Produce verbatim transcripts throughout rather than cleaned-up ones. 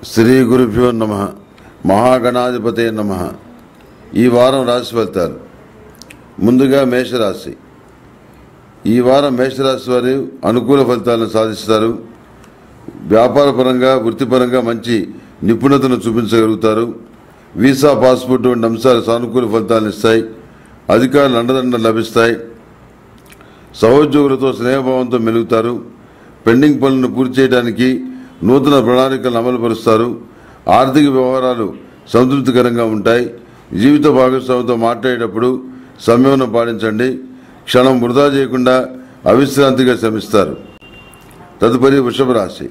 శ్రీ గురుభ్యో నమః. మహాగణాధిపతే నమః. ఈ వారం రాశి ఫలితాలు. ముందుగా మేషరాశి. ఈ వారం మేషరాశి వారు అనుకూల ఫలితాలను సాధిస్తారు. వ్యాపారపరంగా వృత్తిపరంగా మంచి నిపుణతను చూపించగలుగుతారు. వీసా పాస్పోర్ట్ వంటి అంశాలు సానుకూల ఫలితాలను ఇస్తాయి. అధికారుల అండదండలు లభిస్తాయి. సహోద్యోగులతో స్నేహభావంతో మెలుగుతారు. పెండింగ్ పనులను పూర్తి చేయడానికి నూతన ప్రణాళికలను అమలుపరుస్తారు. ఆర్థిక వ్యవహారాలు సంతృప్తికరంగా ఉంటాయి. జీవిత భాగస్వామితో మాట్లాడేటప్పుడు సంయమనం పాటించండి. క్షణం వృధా చేయకుండా అవిశ్రాంతిగా శ్రమిస్తారు. తదుపరి వృషభ రాశి.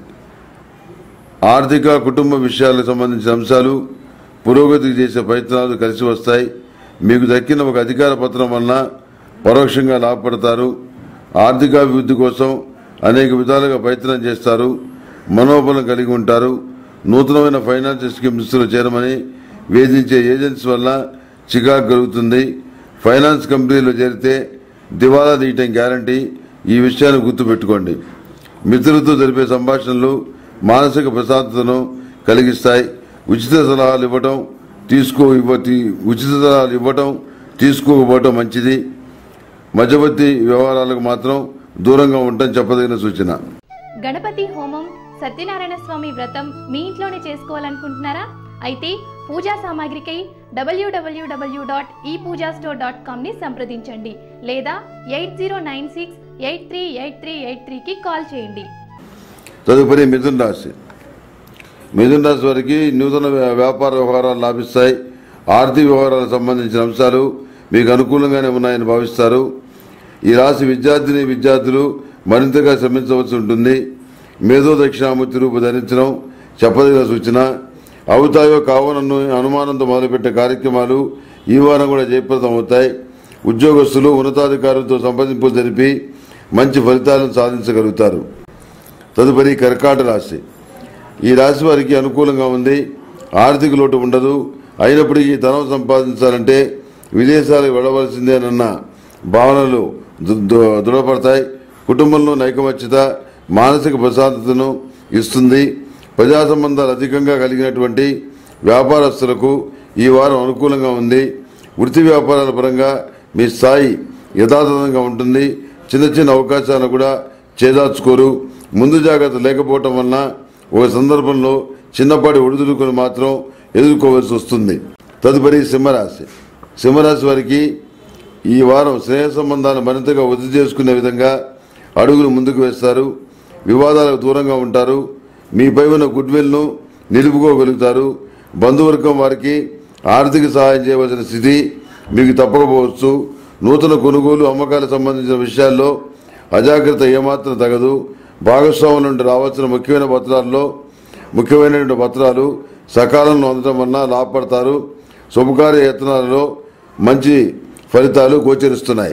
ఆర్థిక కుటుంబ విషయాలకు సంబంధించిన అంశాలు పురోగతికి చేసే ప్రయత్నాలు కలిసి వస్తాయి. మీకు దక్కిన ఒక అధికార పత్రం వలన పరోక్షంగా లాభపడతారు. ఆర్థికాభివృద్ధి కోసం అనేక విధాలుగా ప్రయత్నం చేస్తారు. మనోబలం కలిగి ఉంటారు. నూతనమైన ఫైనాన్షియల్ స్కీమ్స్ లో చేరమని వేధించే ఏజెన్సీ వల్ల చికాకు కలుగుతుంది. ఫైనాన్స్ కంపెనీలో చేరితే దివాలా తీయటం గ్యారంటీ. ఈ విషయాన్ని గుర్తుపెట్టుకోండి. మిత్రులతో జరిపే సంభాషణలు మానసిక ప్రశాంతతను కలిగిస్తాయి. ఉచిత సలహాలు ఇవ్వటం తీసుకో ఉచిత సలహాలు ఇవ్వటం తీసుకోకపోవటం మంచిది. మధ్యవర్తి వ్యవహారాలకు మాత్రం దూరంగా ఉండటం చెప్పదగిన సూచన. గణపతి హోమం, సత్యనారాయణ స్వామి వ్రతం మీ ఇంట్లోనే చేసుకోవాలనుకుంటున్నారా? అయితే పూజా సామాగ్రికై డబ్ల్యూడబ్ల్యూడబ్ల్యూ డాట్ ఈ పూజా స్టోర్ డాట్ కామ్ ని సంప్రదించండి లేదా eight zero nine six eight three eight three eight three కి కాల్ చేయండి. తదుపరి మిథున రాశి. మిథున రాశి వారికి నూతన వ్యాపార వ్యవహారాలు లాభిస్తాయి. ఆర్థిక వ్యవహారాలకు సంబంధించిన అంశాలు మీకు అనుకూలంగానే ఉన్నాయని భావిస్తారు. ఈ రాశి విద్యార్థిని విద్యార్థులు మరింతగా శ్రమించవలసి ఉంటుంది. మేధో దక్షిణామూర్తి రూపు ధరించడం చెప్పదగిన సూచన. అవుతాయో కావనన్ను అనుమానంతో మొదలుపెట్టే కార్యక్రమాలు ఈ వారం కూడా జయప్రదం అవుతాయి. ఉద్యోగస్తులు ఉన్నతాధికారులతో సంప్రదింపులు జరిపి మంచి ఫలితాలను సాధించగలుగుతారు. తదుపరి కర్కాటక రాశి. ఈ రాశి వారికి అనుకూలంగా ఉంది. ఆర్థిక లోటు ఉండదు. అయినప్పటికీ ధనం సంపాదించాలంటే విదేశాలకు వెళ్లవలసిందేనన్న భావనలు దృఢపడతాయి. కుటుంబంలో నైకమత్యత మానసిక ప్రశాంతతను ఇస్తుంది. ప్రజా సంబంధాలు అధికంగా కలిగినటువంటి వ్యాపారస్తులకు ఈ వారం అనుకూలంగా ఉంది. వృత్తి వ్యాపారాల పరంగా మీ స్థాయి యథాతథంగా ఉంటుంది. చిన్న చిన్న అవకాశాలను కూడా చేదార్చుకోరు. ముందు జాగ్రత్త లేకపోవటం వలన ఒక సందర్భంలో చిన్నపాటి ఒడిదుడుకులు మాత్రం ఎదుర్కోవాల్సి వస్తుంది. తదుపరి సింహరాశి. సింహరాశి వారికి ఈ వారం స్నేహ సంబంధాలు మరింతగా వృద్ధి చేసుకునే విధంగా అడుగులు ముందుకు వేస్తారు. వివాదాలకు దూరంగా ఉంటారు. మీపై ఉన్న గుడ్ విల్ ను నిలుపుకోగలుగుతారు. బంధువర్గం వారికి ఆర్థిక సహాయం చేయవలసిన స్థితి మీకు తప్పకపోవచ్చు. నూతన కొనుగోలు అమ్మకాలకు సంబంధించిన విషయాల్లో అజాగ్రత్త ఏమాత్రం తగదు. భాగస్వాముల నుండి రావాల్సిన ముఖ్యమైన పత్రాల్లో ముఖ్యమైనటువంటి పత్రాలు సకాలంలో అందడం వలన లాభపడతారు. శుభకార్య యత్నాలలో మంచి ఫలితాలు గోచరిస్తున్నాయి.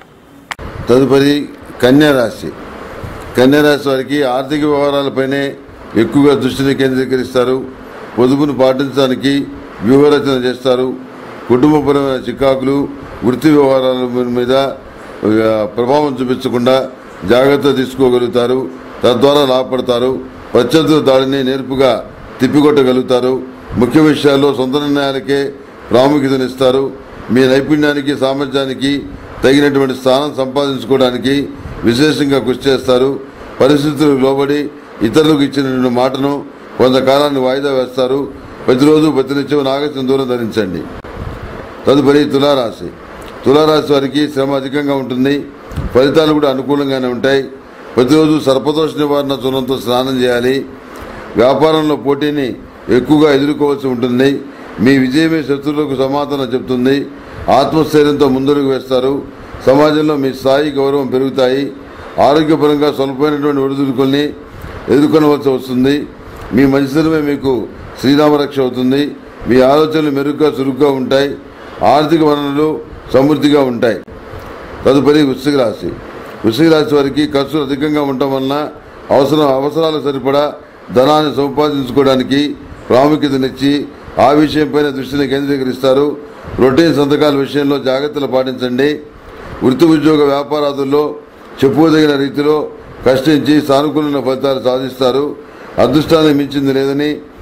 తదుపరి కన్యారాశి. కన్యారాశి వారికి ఆర్థిక వ్యవహారాలపైనే ఎక్కువగా దృష్టిని కేంద్రీకరిస్తారు. పొదుపును పాటించడానికి వ్యూహరచన చేస్తారు. కుటుంబపరమైన చికాకులు వృత్తి వ్యవహారాల మీద ప్రభావం చూపించకుండా జాగ్రత్త తీసుకోగలుగుతారు. తద్వారా లాభపడతారు. ప్రత్యర్థుల దాడిని నేర్పుగా తిప్పికొట్టగలుగుతారు. ముఖ్య విషయాల్లో సొంత నిర్ణయాలకే ప్రాముఖ్యతనిస్తారు. మీ నైపుణ్యానికి సామర్థ్యానికి తగినటువంటి స్థానం సంపాదించుకోవడానికి విశేషంగా కృషి చేస్తారు. పరిస్థితులకు లోబడి ఇతరులకు ఇచ్చిన మాటను కొంతకాలాన్ని వాయిదా వేస్తారు. ప్రతిరోజు ప్రతినిత్యం నాగసింధూరం ధరించండి. తదుపరి తులారాశి. తులారాశి వారికి శ్రమ అధికంగా ఉంటుంది. ఫలితాలు కూడా అనుకూలంగానే ఉంటాయి. ప్రతిరోజు సర్పదోష నివారణ చూర్ణంతో స్నానం చేయాలి. వ్యాపారంలో పోటీని ఎక్కువగా ఎదుర్కోవాల్సి ఉంటుంది. మీ విజయమే శత్రువులకు సమాధానం చెబుతుంది. ఆత్మస్థైర్యంతో ముందడుగు వేస్తారు. సమాజంలో మీ స్థాయి గౌరవం పెరుగుతాయి. ఆరోగ్యపరంగా స్వల్పమైనటువంటి ఒడిదుడుకుల్ని ఎదుర్కొనవలసి వస్తుంది. మీ మంచితనమే మీకు శ్రీరామరక్ష అవుతుంది. మీ ఆలోచనలు మెరుగ్గా చురుగ్గా ఉంటాయి. ఆర్థిక వనరులు సమృద్ధిగా ఉంటాయి. తదుపరి వృశ్చిక రాశి. వృశ్చిక రాశి వారికి ఖర్చులు అధికంగా ఉండటం వలన అవసరం అవసరాలకు సరిపడా ధనాన్ని సంపాదించుకోవడానికి ప్రాముఖ్యతనిచ్చి ఆ విషయంపైన దృష్టిని కేంద్రీకరిస్తారు. రొటీన్ సంతకాల విషయంలో జాగ్రత్తలు పాటించండి. వృత్తి ఉద్యోగ వ్యాపారాదుల్లో చెప్పుకోదగిన రీతిలో కష్టించి సానుకూలమైన ఫలితాలు సాధిస్తారు. అదృష్టాన్ని మించింది లేదని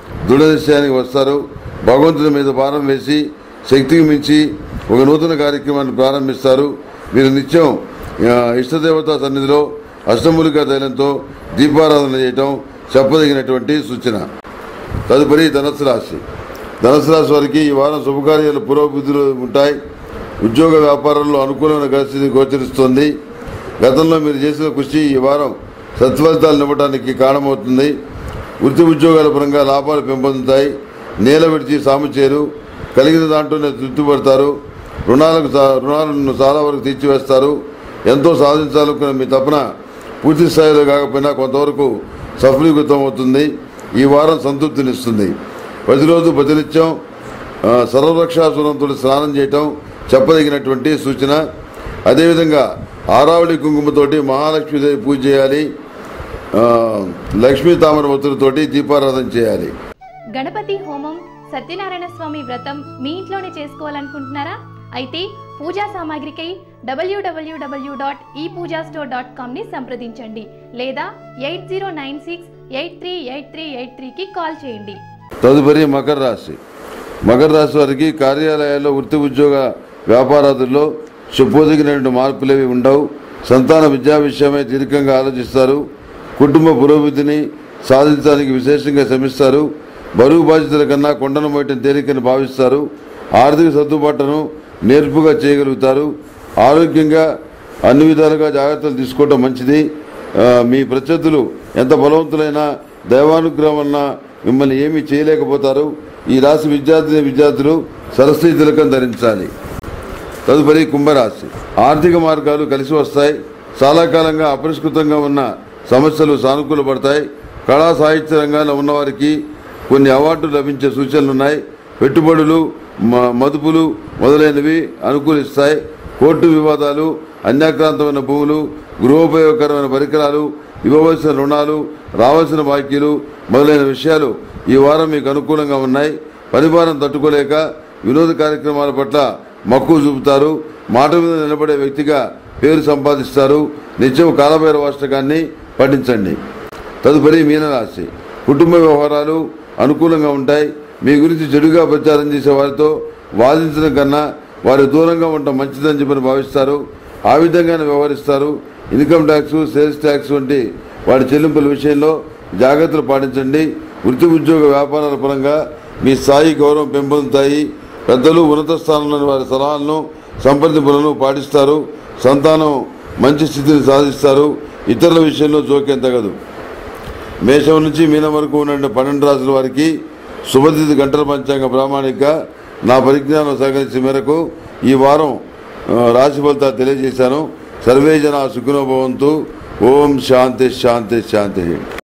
దృఢ నిశ్చయానికి వస్తారు. భగవంతుని మీద భారం వేసి శక్తికి మించి ఒక నూతన కార్యక్రమాన్ని ప్రారంభిస్తారు. మీరు నిత్యం ఇష్టదేవతా సన్నిధిలో అష్టమూలికా తైలంతో దీపారాధన చేయటం చెప్పదగినటువంటి సూచన. తదుపరి ధనుస్సు రాశి. ధనుస్సు రాశి వారికి ఈ వారం శుభకార్యాలు పురోభివృద్ధిలో ఉంటాయి. ఉద్యోగ వ్యాపారంలో అనుకూలమైన పరిస్థితి గోచరిస్తోంది. గతంలో మీరు చేసిన కృషి ఈ వారం సత్ఫలితాలు ఇవ్వడానికి కారణమవుతుంది. వృత్తి ఉద్యోగాల పరంగా లాభాలు పెంపొందుతాయి. నేల విడిచి సాము చేరు కలిగిన దాంట్లోనే తృప్తిపడతారు. రుణాలకు రుణాలను చాలా వరకు తీర్చివేస్తారు. ఎంతో సాధించాలనుకున్న మీ తపన పూర్తి స్థాయిలో కాకపోయినా కొంతవరకు సఫలీకృతం అవుతుంది. ఈ వారం సంతృప్తినిస్తుంది. ప్రతిరోజు ప్రతినిత్యం సర్వరక్షాసురంతో స్నానం చేయటం చెప్పదగినటువంటి సూచన. అదేవిధంగా ఆరావళి కుంకుమతోటి మహాలక్ష్మీదేవి పూజ చేయాలి. లక్ష్మీ తామర ఒత్తులతోటి దీపారాధన చేయాలి. గణపతి హోమం, సత్యనారాయణ స్వామి వ్రతం మీ ఇంట్లోనే చేసుకోవాలనుకుంటున్నారా? అయితే పూజా సామాగ్రికై డబ్ల్యూడబ్ల్యూడబ్ల్యూ డాట్ ఈ పూజా స్టోర్ డాట్ కామ్ ని సంప్రదించండి లేదా eight zero nine six eight three eight three eight త్రీకి కాల్ చేయండి. తదుపరి మకర రాశి. మకర రాశి వారికి కార్యాలయాల్లో వృత్తి ఉద్యోగ వ్యాపారాదుల్లో చెప్పదగినటువంటి మార్పులేవి ఉండవు. సంతాన విద్యా విషయమై దీర్ఘంగా ఆలోచిస్తారు. కుటుంబ పురోభివృద్ధిని సాధించడానికి విశేషంగా శ్రమిస్తారు. బరువు బాధ్యతల కన్నా కొండను మోయటం తేలికని భావిస్తారు. ఆర్థిక సర్దుబాటును నేర్పుగా చేయగలుగుతారు. ఆరోగ్యంగా అన్ని విధాలుగా జాగ్రత్తలు తీసుకోవటం మంచిది. మీ ప్రత్యర్థులు ఎంత బలవంతులైనా దైవానుగ్రహం వలన మిమ్మల్ని ఏమీ చేయలేకపోతారు. ఈ రాశి విద్యార్థి విద్యార్థులు సరస్వతి తిలకం ధరించాలి. తదుపరి కుంభరాశి. ఆర్థిక మార్గాలు కలిసి వస్తాయి. చాలా కాలంగా అపరిష్కృతంగా ఉన్న సమస్యలు సానుకూల పడతాయి. కళా సాహిత్య రంగాల్లో ఉన్నవారికి కొన్ని అవార్డులు లభించే సూచనలున్నాయి. పెట్టుబడులు మదుపులు మొదలైనవి అనుకూలిస్తాయి. కోర్టు వివాదాలు, అన్యాక్రాంతమైన భూములు, గృహోపయోగకరమైన పరికరాలు, ఇవ్వవలసిన రుణాలు, రావాల్సిన బాకీలు మొదలైన విషయాలు ఈ వారం మీకు అనుకూలంగా ఉన్నాయి. పరిభారం తట్టుకోలేక వినోద కార్యక్రమాల పట్ల మక్కువ చూపుతారు. మాట మీద నిలబడే వ్యక్తిగా పేరు సంపాదిస్తారు. నిత్యం కాలభైరవ అష్టకాన్ని పఠించండి. తదుపరి మీనరాశి. కుటుంబ వ్యవహారాలు అనుకూలంగా ఉంటాయి. మీ గురించి చెడుగా ప్రచారం చేసే వారితో వాదించడం కన్నా వారి దూరంగా ఉండటం మంచిదని చెప్పని భావిస్తారు. ఆ విధంగానే వ్యవహరిస్తారు. ఇన్కమ్ ట్యాక్స్, సేల్స్ ట్యాక్స్ వంటి వాటి చెల్లింపుల విషయంలో జాగ్రత్తలు పాటించండి. వృత్తి ఉద్యోగ వ్యాపారాల పరంగా మీ స్థాయి గౌరవం పెంపొందుతాయి. పెద్దలు ఉన్నత స్థానంలోని వారి సలహాలను సంప్రదింపులను పాటిస్తారు. సంతానం మంచి స్థితిని సాధిస్తారు. ఇతరుల విషయంలో జోక్యం తగదు. మేషం నుంచి మీనం వరకు ఉన్న పన్నెండు రాసుల వారికి శుభతిథి గంటల పంచాంగ ప్రామాణిక నా పరిజ్ఞానం సహకరించిన మేరకు ఈ వారం రాశి ఫలితాలు తెలియజేశాను. సర్వే జనా సుఖినో భవంతు. ఓం శాంతి శాంతి శాంతి.